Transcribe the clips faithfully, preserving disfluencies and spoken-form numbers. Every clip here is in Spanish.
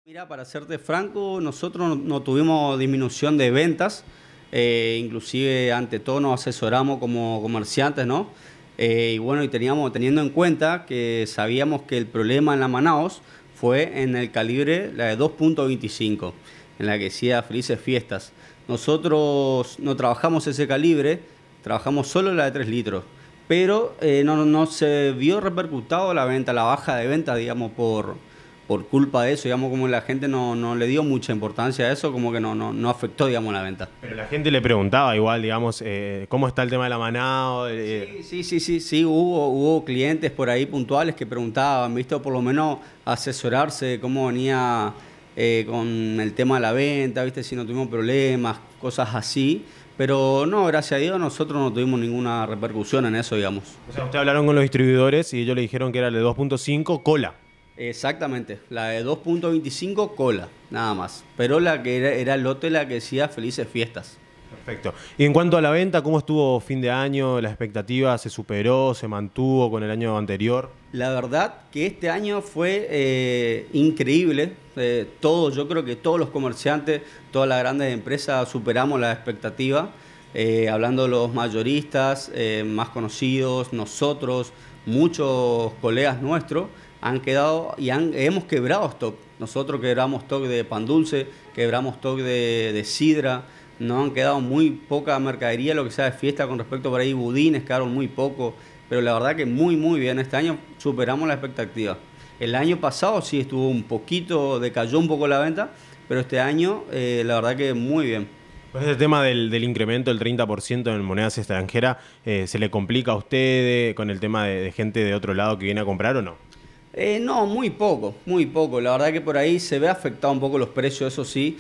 Mira, para serte franco, nosotros no, no tuvimos disminución de ventas, eh, inclusive ante todo nos asesoramos como comerciantes, ¿no? Eh, y bueno, y teníamos, teniendo en cuenta que sabíamos que el problema en la Manaos fue en el calibre, la de dos punto veinticinco, en la que decía Felices Fiestas. Nosotros no trabajamos ese calibre, trabajamos solo la de tres litros, pero eh, no, no se vio repercutado la venta, la baja de venta, digamos, por por culpa de eso, digamos, como la gente no, no le dio mucha importancia a eso, como que no, no, no afectó, digamos, la venta. Pero la gente le preguntaba igual, digamos, eh, ¿cómo está el tema de la Manao? Eh, Sí, sí, sí, sí, sí, hubo, hubo clientes por ahí puntuales que preguntaban, ¿viste? O por lo menos asesorarse de cómo venía eh, con el tema de la venta, ¿viste? Si no tuvimos problemas, cosas así. Pero no, gracias a Dios, nosotros no tuvimos ninguna repercusión en eso, digamos. o sea, ustedes hablaron con los distribuidores y ellos le dijeron que era el de dos punto cinco cola. Exactamente, la de dos punto veinticinco cola, nada más. Pero la que era, era el lote la que decía Felices Fiestas. Perfecto. Y en cuanto a la venta, ¿cómo estuvo fin de año? ¿La expectativa se superó, se mantuvo con el año anterior? La verdad que este año fue eh, increíble. Eh, todos, yo creo que todos los comerciantes, todas las grandes empresas superamos la expectativa. Eh, hablando de los mayoristas eh, más conocidos, nosotros, muchos colegas nuestros han quedado y han, hemos quebrado stock. Nosotros quebramos stock de pan dulce, quebramos stock de, de sidra. No han quedado muy poca mercadería, lo que sea de fiesta con respecto por ahí, budines quedaron muy poco, pero la verdad que muy muy bien, este año superamos la expectativa. El año pasado sí estuvo un poquito, decayó un poco la venta, pero este año eh, la verdad que muy bien. Pues el tema del, del incremento del treinta por ciento en monedas extranjeras, eh, ¿se le complica a usted eh, con el tema de, de gente de otro lado que viene a comprar o no? Eh, no, muy poco, muy poco. La verdad que por ahí se ve afectado un poco los precios, eso sí,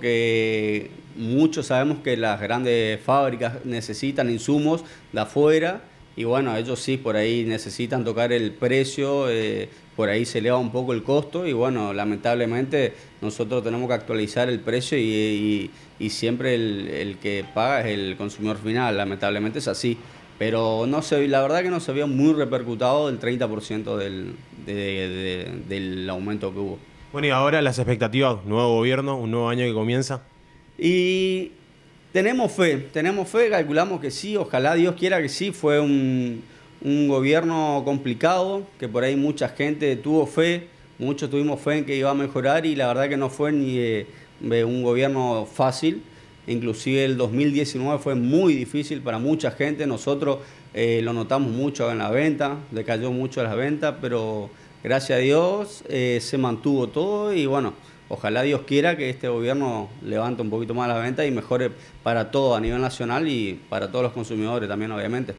porque muchos sabemos que las grandes fábricas necesitan insumos de afuera y bueno, ellos sí, por ahí necesitan tocar el precio, eh, por ahí se eleva un poco el costo y bueno, lamentablemente nosotros tenemos que actualizar el precio y, y- y siempre el, el que paga es el consumidor final, lamentablemente es así. Pero no se, la verdad que no se vio muy repercutado el treinta por ciento del, de- de- del aumento que hubo. Bueno, y ahora las expectativas, nuevo gobierno, un nuevo año que comienza. Y tenemos fe, tenemos fe, calculamos que sí, ojalá Dios quiera que sí, fue un, un gobierno complicado, que por ahí mucha gente tuvo fe, muchos tuvimos fe en que iba a mejorar y la verdad que no fue ni eh, de un gobierno fácil. Inclusive el dos mil diecinueve fue muy difícil para mucha gente, nosotros eh, lo notamos mucho en la venta, decayó mucho las ventas, pero gracias a Dios eh, se mantuvo todo y bueno, ojalá Dios quiera que este gobierno levante un poquito más la venta y mejore para todo a nivel nacional y para todos los consumidores también, obviamente.